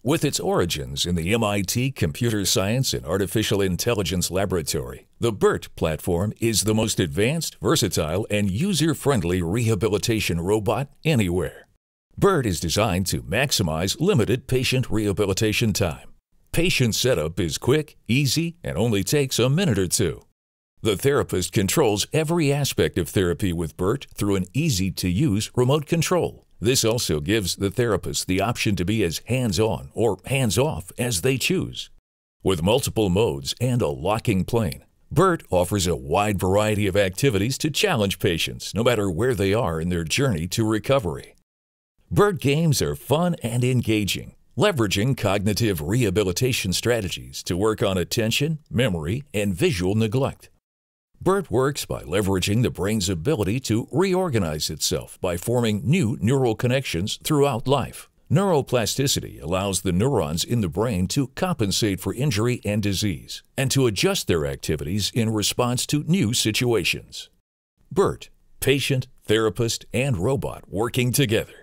With its origins in the MIT Computer Science and Artificial Intelligence Laboratory, the BURT platform is the most advanced, versatile, and user-friendly rehabilitation robot anywhere. BURT is designed to maximize limited patient rehabilitation time. Patient setup is quick, easy, and only takes a minute or two. The therapist controls every aspect of therapy with BURT through an easy-to-use remote control. This also gives the therapist the option to be as hands-on or hands-off as they choose. With multiple modes and a locking plane, BURT offers a wide variety of activities to challenge patients, no matter where they are in their journey to recovery. BURT games are fun and engaging, leveraging cognitive rehabilitation strategies to work on attention, memory, and visual neglect. BURT works by leveraging the brain's ability to reorganize itself by forming new neural connections throughout life. Neuroplasticity allows the neurons in the brain to compensate for injury and disease, and to adjust their activities in response to new situations. BURT, patient, therapist, and robot working together.